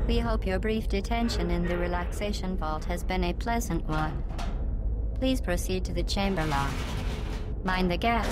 We hope your brief detention in the relaxation vault has been a pleasant one. Please proceed to the chamber lock. Mind the gap.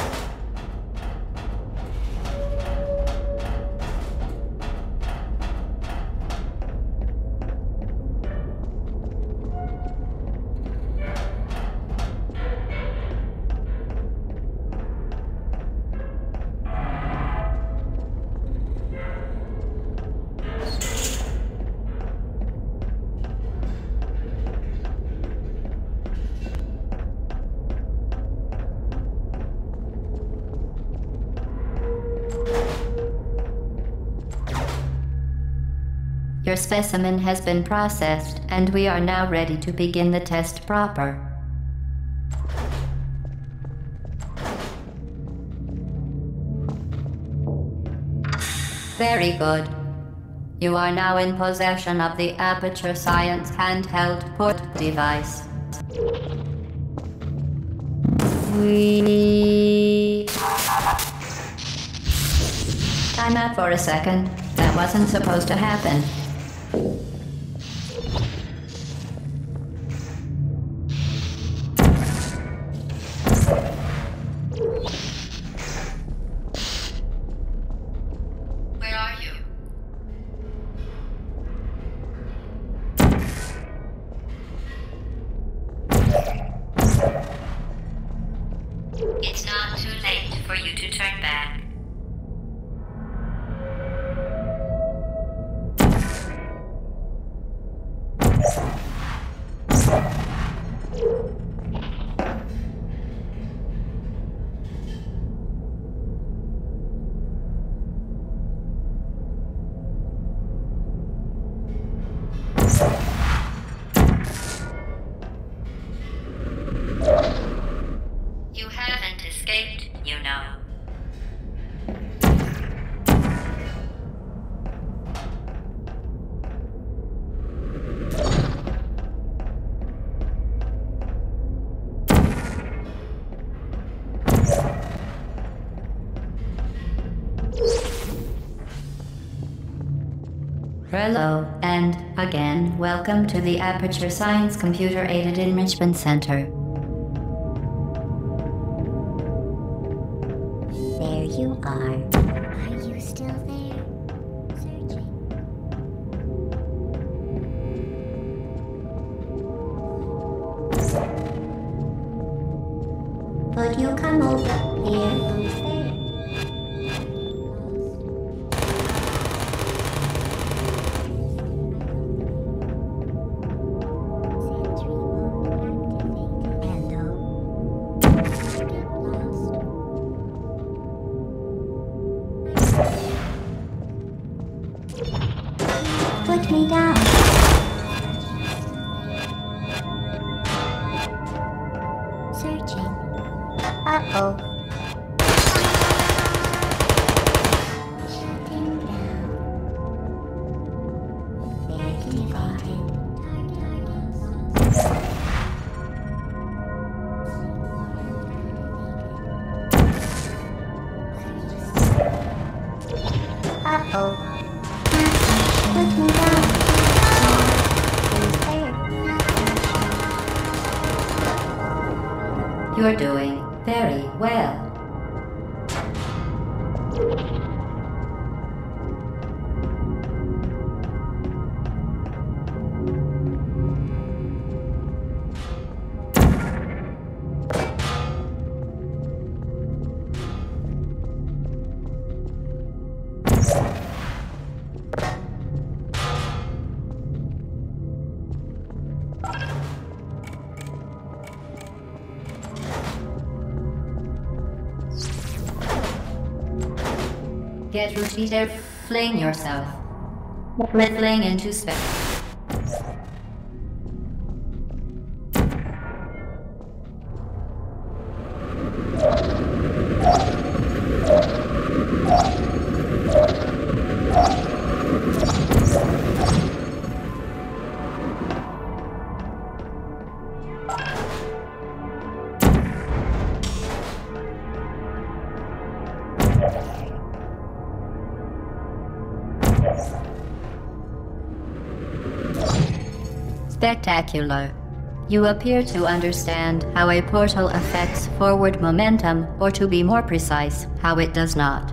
Your specimen has been processed, and we are now ready to begin the test proper. Very good. You are now in possession of the Aperture Science handheld port device. Time out for a second. That wasn't supposed to happen. Where are you? It's not too late for you to turn back. You haven't escaped, you know. Hello, and again, welcome to the Aperture Science Computer-Aided Enrichment Center. There you are. Are you still there? Searching. Could you come over here? Put me down. Searching. Uh-oh. Shutting down. Activated. Uh-oh. Put me down. You're doing very well. Get repeated, fling yourself. Fling into space. Spectacular. You appear to understand how a portal affects forward momentum, or to be more precise, how it does not.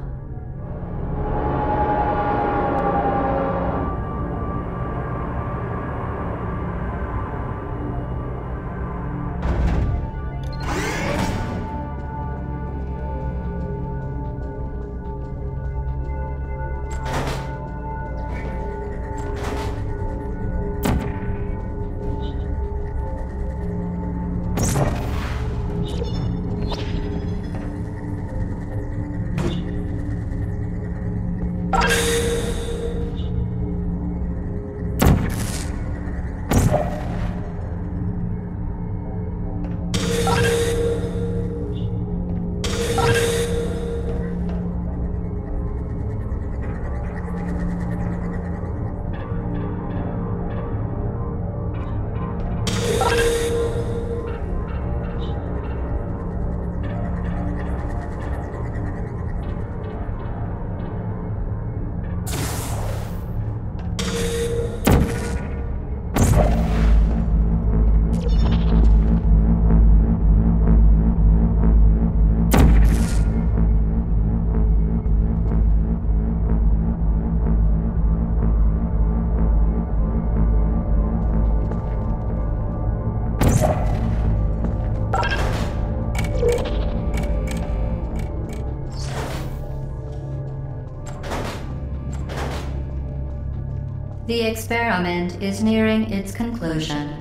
The experiment is nearing its conclusion.